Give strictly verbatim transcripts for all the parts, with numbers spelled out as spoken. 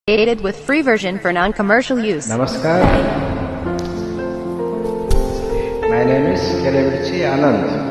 Created with free version for non-commercial use. Namaskar. My name is Kelevirchi Anand.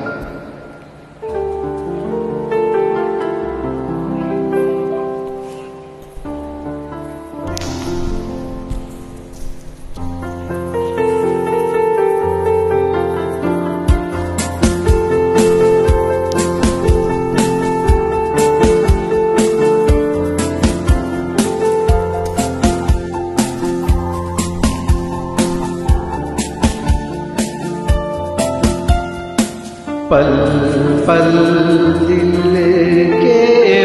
पल पल दिल के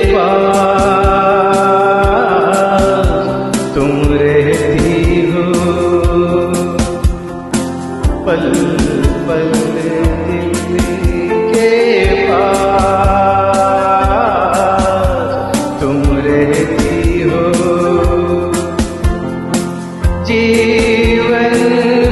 पास तुम रहती हो, पल पल दिल के पास तुम रहती हो। जीवन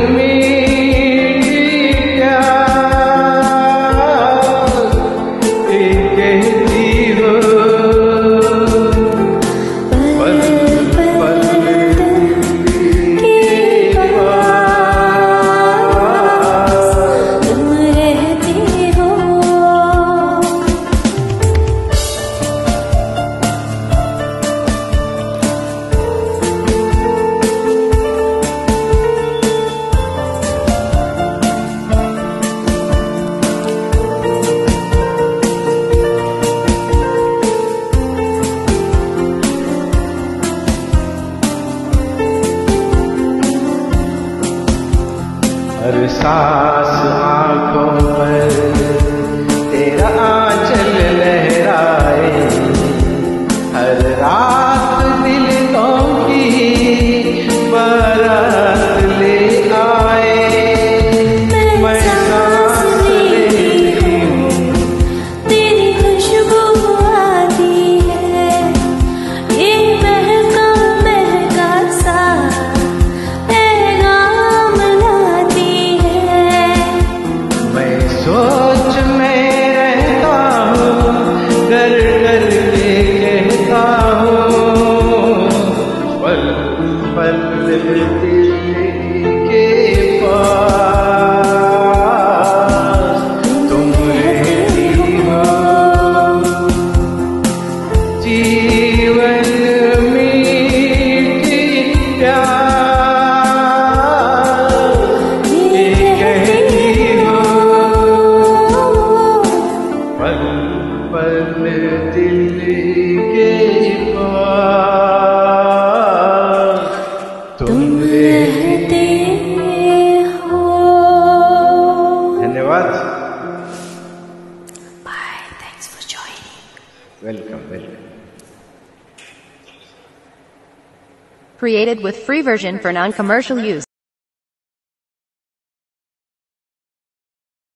हर सांस आँखों पर तेरा आंचल लहराए, हर रात दिलों की बारात ले आए। मैं सांस लेती हूँ, तेरी खुशबू आती है, ये महका महका सा सोच में रहता हूँ, कर कर के कहता हूँ, पल पल दिल के पास तुम रहती हो। जीवन मीठी प्यार कहती हो, पल पल दिल के पास तुम रहते हो। धन्यवाद। Bye. Thanks for joining. Welcome welcome. Created with free version for non-commercial use.